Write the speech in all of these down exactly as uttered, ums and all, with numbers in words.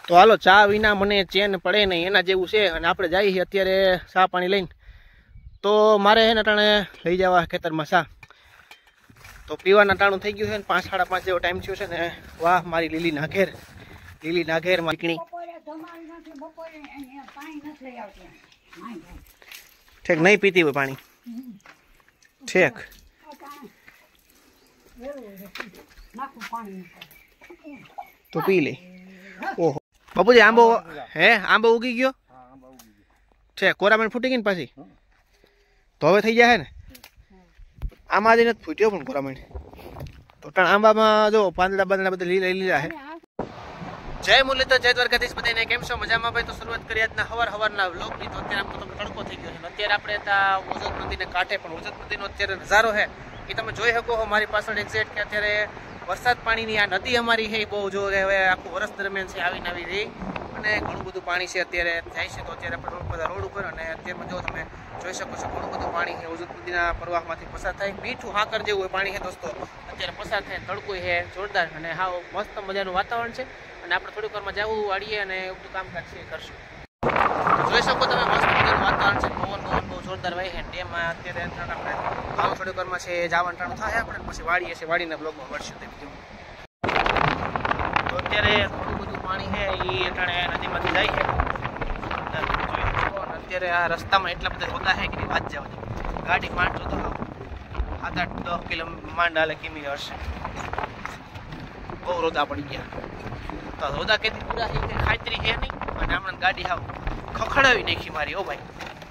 તો હાલો ચા વિના મને ચેન પડે નહીં એના જેવું છે અને આપણે જઈએ છીએ અત્યારે ચા પાણી લઈને. તો મારે હે ને ટાણે લઈ જવા ખેતરમાં ચા. તો પીવાના ટાણું થઈ ગયું છે ને પાંચ સાડા પાંચ જેવો ટાઈમ થયો છે ને. વાહ મારી લીલી નાઘેર, લીલી નાઘેર માકણી ઠેક નહીં પીતી હોય પાણી ઠેક. તો પી લે. ઓહો બાપુજી આંબો હે આંબો ઉગી ગયો છે. કોરામણ ફૂટી ગઈ ને પાછી તો હવે થઈ જાય ને. આમાં જ નથી ફૂટ્યો પણ કોરામણ તો ટાણ આંબામાં જો પાંદડા બાંદડા બધા લીલા લીલા છે. જય મુરલીધર, જય દ્વારકાધીશ બધાને. કેમ છો? મજામાં ભાઈ? તો શરૂઆત કરી આજના હવાર હવારના વ્લોગની. તો અત્યારે આમ તો તમે તડકો થઈ ગયો છે. અત્યારે આપણે ત્યાં ઓજત નદીને કાંઠે, પણ ઓજત નદીનો અત્યારે નજારો છે એ તમે જોઈ શકો છો મારી પાછળ એક્ઝેક્ટ કે અત્યારે વરસાદ પાણીની આ નદી અમારી છે એ બહુ જો હવે આખું વર્ષ દરમિયાન છે આવીને આવી રહી અને ઘણું બધું પાણી છે અત્યારે જાય છે. તો અત્યારે આપણે બધા રોડ ઉપર અને અત્યારમાં જો તમે જોઈ શકો છો ઘણું બધું પાણી છે ઓજત નદીના પ્રવાહમાંથી પસાર થાય. મીઠું હાકર જેવું હોય પાણી છે દોસ્તો અત્યારે પસાર થાય. તડકો છે જોરદાર અને હાવ મસ્ત મજાનું વાતાવરણ છે. અને આપણે થોડીક વારમાં જવું વાળીએ અને એવું બધું કામકાજ છે કરશું. જોઈ શકો તમે મસ્ત મજાનું વાતાવરણ છે. પવન પવન બહુ જોરદાર વાય છે. ડેમમાં અત્યારે આપણે આમ થોડીક વારમાં છે જવાનું ટાણું થાય આપણે પછી વાળીએ છે વાડીના બ્લોગમાં મળશું તે બીજું. તો અત્યારે ઘણું બધું પાણી છે એ અટાણે નદીમાંથી જાય છે. અત્યારે આ રસ્તામાં એટલા બધા રોદા છે કે વાત જવા દે. ગાડી માંડ જોતો સાત આઠ દસ કિલો માંડ હાલે કિમી હશે. બહુ રોદા પડી ગયા. તો રોદા કેથી પૂરા છે કે ખાતરી છે નહીં અને હમણાં ગાડી હાવ ખખડાવી નાખી મારી. ઓ ભાઈ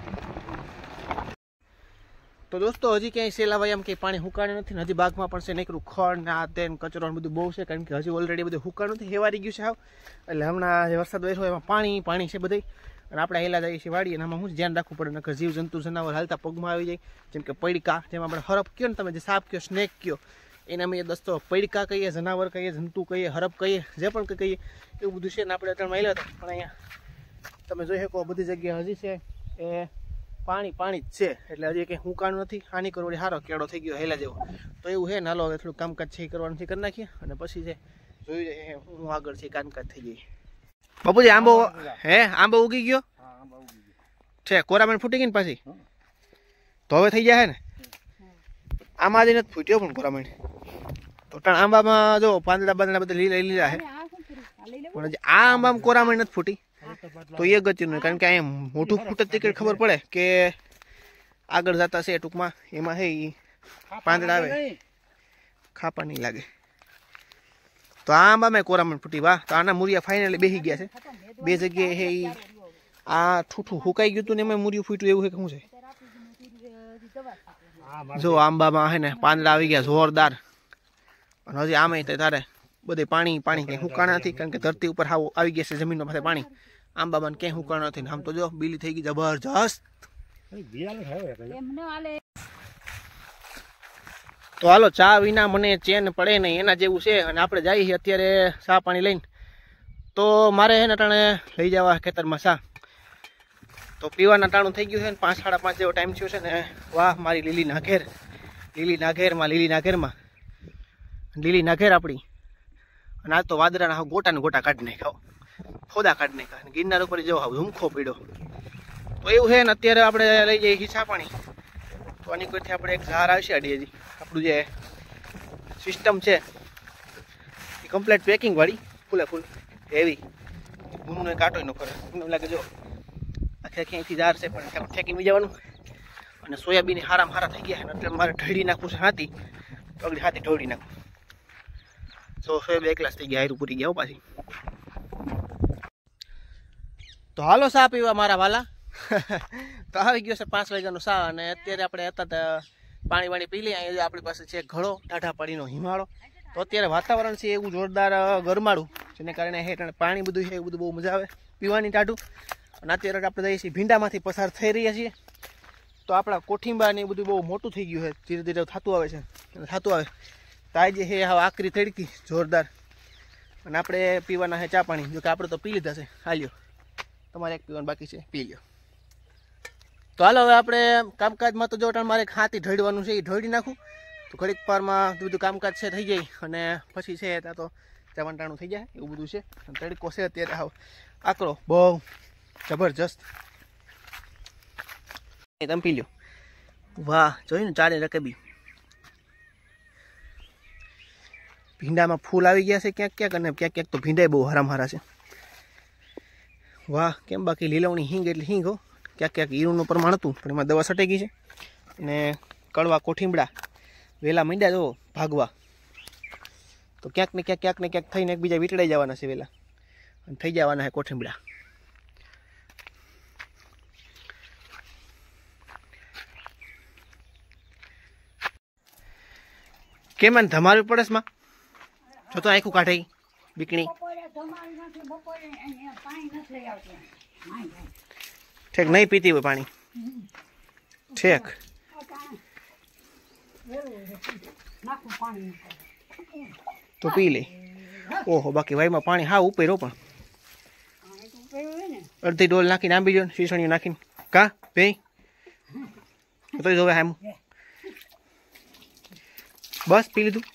તો દોસ્તો હજી ક્યાંય સેલા ભાઈ આમ કંઈ પાણી હુકાણ નથી. હજી બાગમાં પણ છે નીકળું ખડ ને આ તેન કચરો બધું બહુ છે કારણ કે હજી ઓલરેડી બધું હુકાણ નથી હેવારી ગયું છે હાવ. એટલે હમણાં જે વરસાદ વરસ્યો એમાં પાણી પાણી છે બધે અને આપણે હેલા જઈએ છીએ વાડીએ. એમાં શું ધ્યાન રાખવું પડે નકર જીવ જંતુ જનાવર હાલતા પગમાં આવી જાય. જેમ કે પડીકા, જેમાં આપણે હરપ કહો ને તમે, જે સાપ કહો સ્નેક કહો એના મેં દોસ્તો પડીકા કહીએ, જનાવર કહીએ, જંતુ કહીએ, હરપ કહીએ, જે પણ કંઈ કહીએ એવું બધું છે ને. આપણે અત્યારે મળ્યા હતા પણ અહીંયા તમે જોઈ શકો બધી જગ્યાએ હજી છે એ પાણી પાણી જ છે. એટલે હજી કંઈ હુંકાણું નથી. હાની કરો સારો કેળો થઈ ગયો હેલા જેવો. તો એવું છે ને હાલો હવે થોડું કામકાજ છે એ કરવાનું છે કરી નાખીએ અને પછી છે જોઈ જાય હું આગળ છે કામકાજ થઈ જાય. બાપુજી આંબો હે આંબો ઉગી ગયો છે. કોરામણ ફૂટી ગઈ ને પાછી તો હવે થઈ જાય ને. આમાં જ નથી ફૂટ્યો પણ કોરામણ તો ટાણ આંબામાં જો પાંદડા બાંદડા બધા લીલા લીલા છે. પણ હજી આ આંબામાં કોરામણ નથી ફૂટી તો એ ગતિનું કારણ કે અહીંયા મોટું ફૂટે ટિકિટ ખબર પડે કે આગળ જતા છે ટૂંકમાં એમાં હે પાંદડા આવે ખાપા નહીં લાગે. તો આ આંબામાં કોરામણ ફૂટી. વાહ તો આના મૂરિયા ફાઇનલી બેસી ગયા છે બે જગ્યાએ હે. આ ઠૂઠું હુકાઈ ગયું હતું ને એમાં મૂરિયું ફૂટ્યું એવું છે કે શું છે. જો આંબામાં હે ને પાંદડા આવી ગયા જોરદાર. અને હજી આમે તારે બધે પાણી પાણી કંઈ હુકાણા નથી કારણ કે ધરતી ઉપર હાવ આવી ગયા છે જમીનનો પાસે પાણી. આંબામાં ક્યાંય હુકાણા નથી. આમ તો જો બીલી થઈ ગઈ જબરજસ્ત. તો હાલો ચા વિના મને ચેન પડે નહીં એના જેવું છે. અને આપણે જઈએ છીએ અત્યારે ચા પાણી લઈને. તો મારે હે ને ટાણે લઈ જવા ખેતરમાં ચા. તો પીવાના ટાણું થઈ ગયું છે ને પાંચ સાડા પાંચ જેવો ટાઈમ થયો છે ને. વાહ મારી લીલી નાઘેર, લીલી નાઘેરમાં લીલી નાઘેરમાં લીલી નાઘેર આપણી. અને આ તો વાદળાના હાવ ગોટા ને ગોટા કાઢી નાખ્યા, ફોદા કાઢી નાખ્યા. ગિરનાર ઉપર જો હાવ ઝુમખો પીડ્યો. તો એવું છે ને અત્યારે આપણે લઈ જઈએ છીએ ચા પાણી. તો આની કોઈથી આપણે એક ઝાર આવશે આડી હજી આપણું જે સિસ્ટમ છે એ કમ્પ્લીટ પેકિંગ વાળી ફૂલે ફૂલ હેવી. ગુમનો કાંટો ન કરે એમ લાગે. જો આખે ક્યાંયથી ઝાર છે પણ ફેંકી જવાનું. અને સોયાબીન હારામાં હારા થઈ ગયા છે એટલે મારે ઢળી નાખવું છે હાથી. પગડી હાથી ઢળી નાખવું. સો સોયાબીન એક ગ્લાસ થઈ ગયા હારું પૂરી ગયા પાછી. તો હાલો ચા પીવા મારા વાલા. તો આવી ગયો છે પાંચ વાગ્યાનો ચા અને અત્યારે આપણે હતા પાણી વાણી પી લઈએ. અહીંયા આપણી પાસે છે ઘડો ટાઢા પાણીનો હિમાળો. તો અત્યારે વાતાવરણ છે એવું જોરદાર ગરમાળું જેને કારણે હેઠળ પાણી બધું છે એવું બધું બહુ મજા આવે પીવાની ટાઢું. અને અત્યારે આપણે જઈએ છીએ ભીંડામાંથી પસાર થઈ રહ્યા છીએ. તો આપણા કોઠીંબા ને એ બધું બહુ મોટું થઈ ગયું છે ધીરે ધીરે થતું આવે છે થતું આવે. તો આજે છે હવે આકરી તડકી જોરદાર. અને આપણે પીવાના છે ચા પાણી. જો કે આપણે તો પી લીધા છે. હાલ્યો તમારે એક પીવાનું બાકી છે પી લ્યો. તો હાલો હવે આપણે કામકાજમાં તો જો મારે હાથી ઢળવાનું છે એ ઢળી નાખું. તો ઘડીક પારમાં બધું કામકાજ છે થઈ જાય અને પછી છે ત્યાં તો જવાનું ટાણું થઈ જાય એવું બધું છે. તડકો છે અત્યારે હાવ આકરો બહુ જબરજસ્ત. તમે પી લ્યો. વાહ જોયું ને ચારે રકબી ભીંડામાં ફૂલ આવી ગયા છે ક્યાંક ક્યાંક, અને ક્યાંક ક્યાંક તો ભીંડા બહુ હરામ હારા છે. વાહ કેમ બાકી લીલવણી હિંગ એટલે હિંગ હો. ક્યાંક ક્યાંક ઈરુનું પ્રમાણ હતું પણ એમાં દવા છટાઈ ગઈ છે. અને કડવા કોઠીમડા વેલા મીંડા જો ભાગવા, તો ક્યાંક ને ક્યાંક ક્યાંક ને ક્યાંક થઈને એકબીજા વીટળાઈ જવાના છે વેલા, અને થઈ જવાના છે કોઠીમડા. કેમ આને ધમારવી પડે માં? જો તો આખું કાઢે બીકણી. ઠેક નહીં પીતી હોય પાણી? ઠેક તો પી લે. ઓહો બાકી વાયમાં પાણી હા ઉપેરો, પણ અડધી ડોલ નાખીને આંબી જો શીસણીઓ નાખીને કા ભાઈ તો જોવે આમ બસ પી લીધું.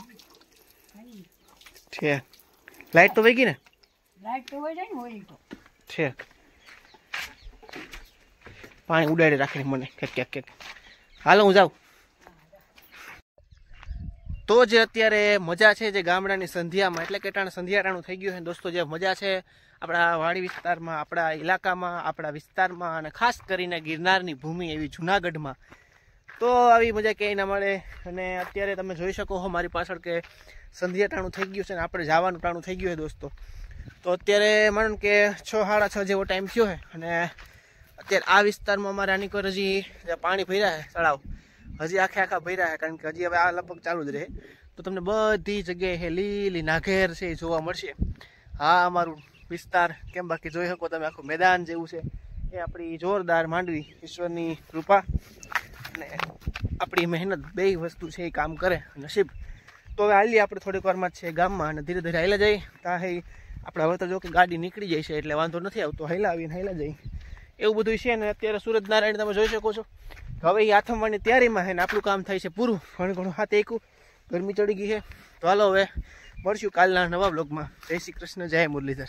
ઠેક લાઈટ તો વહી ગઈ ને? લાઈટ તો વહી જાય ને. ઠેક પાણી ઉડાડે રાખે મને ક્યાંક ક્યાંક ક્યાંક. હાલો હું જાઉં. તો જે અત્યારે મજા છે જે ગામડાની સંધ્યામાં, એટલે કે ટાણે સંધ્યાટાણું થઈ ગયું છે દોસ્તો, જે મજા છે આપણા વાડી વિસ્તારમાં, આપણા ઇલાકામાં, આપણા વિસ્તારમાં, અને ખાસ કરીને ગિરનારની ભૂમિ એવી જુનાગઢમાં, તો આવી મજા ક્યાંય ના મળે. અને અત્યારે તમે જોઈ શકો છો મારી પાછળ કે સંધ્યા ટાણું થઈ ગયું છે ને આપણે જવાનું ટાણું થઈ ગયું છે દોસ્તો. તો અત્યારે માનો કે છ સાડા છ જેવો ટાઈમ થયો છે, અને અત્યારે આ વિસ્તારમાં અમારે આની કોઈ હજી પાણી ભર્યા છે, તળાવ હજી આખે આખા ભર્યા છે, કારણ કે હજી હવે આ લગભગ ચાલુ જ રહે. તો તમને બધી જગ્યાએ લીલી નાઘેર છે એ જોવા મળશે. હા અમારું વિસ્તાર કેમ બાકી જોઈ શકો તમે આખું મેદાન જેવું છે. એ આપણી જોરદાર માંડવી, ઈશ્વરની કૃપા અને આપણી મહેનત બે વસ્તુ છે એ કામ કરે નસીબ. તો હવે હાલીએ આપણે થોડીક વારમાં જ છે ગામમાં, અને ધીરે ધીરે હાઈલા જઈએ. ત્યાં હે આપણે હવે તો જો કે ગાડી નીકળી જાય છે એટલે વાંધો નથી આવતો, હાઈલા આવીને હાઈલા જઈએ એવું બધું છે. ને અત્યારે સૂરજનારાયણ તમે જોઈ શકો છો હવે એ આથમવાની તૈયારીમાં છે ને આપણું કામ થાય છે પૂરું. ઘણું ઘણું હાથ એકું ગરમી ચડી ગઈ છે. તો હાલો હવે મળશું કાલના નવા બ્લોગમાં. જય શ્રી કૃષ્ણ, જય મુરલીધર.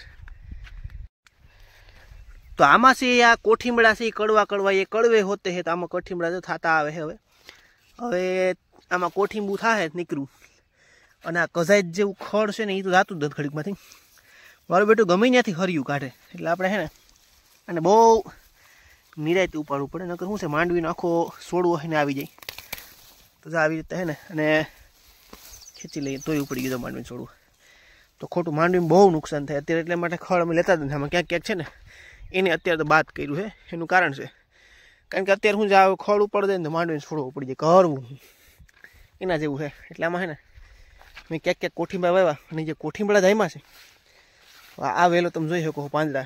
તો આમાં છે આ કોઠીમડા છે કડવા કડવા એ કડવે હોતે છે, તો આમાં કોઠીમડા તો થતા આવે છે. હવે હવે આમાં કોઠીંબું થાય નીકળું, અને આ કજાઈ જેવું ખડ છે ને એ તો જાતું જ ઘડીકમાંથી. મારું બેટું ગમે ત્યાંથી હરિયું કાઢે, એટલે આપણે છે ને અને બહુ નિરાયતી ઉપાડવું પડે, નકર શું છે માંડવીનો આખો સોડવો હોય ને આવી જાય તો આવી રીતે છે ને, અને ખેંચી લઈએ તોય ઉપડી ગયું માંડવીને છોડવું તો ખોટું માંડવીમાં બહુ નુકસાન થાય અત્યારે. એટલે માટે ખડ અમે લેતા જ નથી. આમાં ક્યાંક ક્યાંક છે ને એને અત્યારે તો બાદ કર્યું છે. એનું કારણ છે કારણ કે અત્યારે શું જ ખડ ઉપર જાય ને તો માંડવીને છોડવો પડી જાય, કરવું એના જેવું છે. એટલે આમાં છે ને મેં ક્યાંક ક્યાંક કોઠીંબા વાવ્યા, અને જે કોઠીંબડા જાયમાં છે આ વેલો તમે જોઈ શકો પાંદડા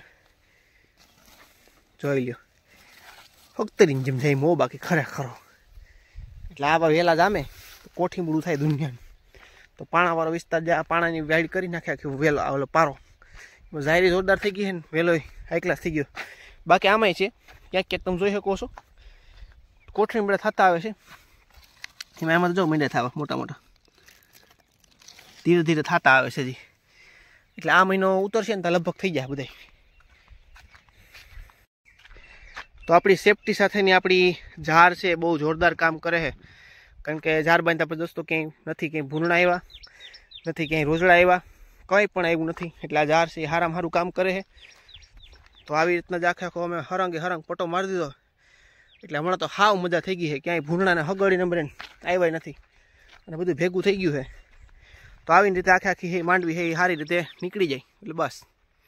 જોઈ લ્યો ફક્તરીને જેમ જાય મો, બાકી ખરેખરો એટલે આવા વેલા જામે તો કોઠીંબડું થાય દુનિયાનું. તો પાણાવાળો વિસ્તાર જ્યાં પાણાની વાઈડ કરી નાખે આખી વેલો ઓલો પારો જાયરી જોરદાર થઈ ગઈ છે ને વેલો હાઈ ક્લાસ થઈ ગયો. બાકી આમાંય છે ક્યાંક ક્યાંક તમે જોઈ શકો છો કોઠીંબડા થતા આવે છે. એમાં એમાં તો જો મીંડા થવા મોટા મોટા ધીરે ધીરે થતા આવે છે હજી. એટલે આ મહિનો ઉતરશે ને તો લગભગ થઈ જાય બધા. તો આપણી સેફટી સાથેની આપણી ઝાર છે બહુ જોરદાર કામ કરે છે, કારણ કે ઝાર બાંધતા પછી દોસ્તો ક્યાંય નથી ક્યાંય ભૂંડણા આવ્યા નથી, ક્યાંય રોજડા આવ્યા, કંઈ પણ આવ્યું નથી. એટલે આ ઝાર છે એ સારામાં સારું કામ કરે છે. તો આવી રીતના જ આખે આખો અમે હરંગે હરંગ પટો મારી દીધો, એટલે હમણાં તો હાવ મજા થઈ ગઈ છે. ક્યાંય ભૂંડણાને હગડી નંબરે આવ્યા નથી, અને બધું ભેગું થઈ ગયું છે. તો આવીને રીતે આખી આખી માંડવી છે એ સારી રીતે નીકળી જાય એટલે બસ.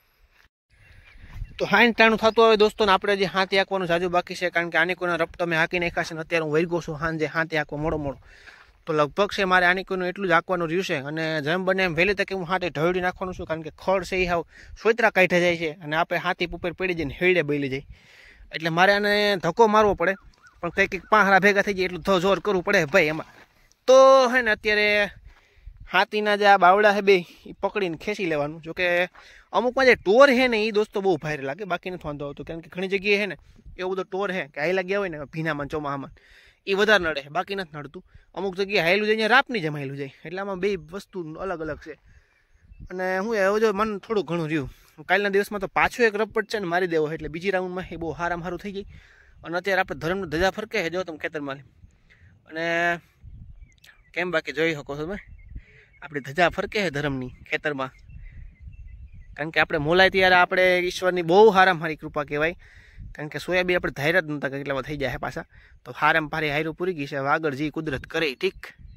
તો હાઈન ટાણું થતું આવે દોસ્તો, ને આપણે જે હાથી હાંકવાનું જાજુ બાકી છે, કારણ કે આની કોઈનો રપટો મેં હાંકી નાખ્યા છે. ને અત્યારે હું વૈરગો છું સાંજે હાથી હાંકવા મોડો મોડો, તો લગભગ છે મારે આની કોઈનું એટલું જ હાંકવાનું રહ્યું છે. અને જેમ બને એમ વહેલી તકે હું હાથે ઢળી નાખવાનું છું, કારણ કે ખડ છે એ હાવ સોતરા કાઢ્યા જાય છે, અને આપણે હાથી ઉપર પડી જઈને હેડે બળી જાય. એટલે મારે આને ધક્કો મારવો પડે, પણ કંઈક કંઈક પાંહરા ભેગા થઈ જાય એટલું જોર કરવું પડે ભાઈ એમાં. તો હે ને અત્યારે હાથીના જે આ બાવડા છે બે એ પકડીને ખેંચી લેવાનું. જોકે અમુકમાં જે ટોર છે ને એ દોસ્તો બહુ ભારે લાગે, બાકી નથી વાંધો આવતો, કારણ કે ઘણી જગ્યાએ છે ને એવો બધો ટોર છે કે હાઈલા ગયા હોય ને ભીનામાં ચોમાહામાં એ વધારે નડે, બાકી નથી નડતું. અમુક જગ્યાએ હાયલું જાય રાપની જેમ હાયલું જાય, એટલે આમાં બે વસ્તુ અલગ અલગ છે. અને હું એવું જો મન થોડું ઘણું રહ્યું કાલના દિવસમાં તો પાછો એક રપટ છે ને મારી દેવો એટલે બીજી રાઉન્ડમાં એ બહુ હારામ હારું થઈ ગઈ અને અત્યારે આપણે ધર્મનું ધજા ફરકે છે જો તમે ખેતરમાં અને કેમ બાકી જોઈ શકો છો તમે આપણી ધજા ફરકે છે ધર્મની ખેતરમાં કારણ કે આપણે મોલાય ત્યારે આપણે ઈશ્વરની બહુ હારામ હારી કૃપા કહેવાય કારણ કે સોયાબીન આપણે ધાર્યા જ નહોતા કેટલામાં થઈ જાય પાછા તો હારામ ભારી હાયરું પૂરી ગઈ છે હવે આગળ જે કુદરત કરે ઠીક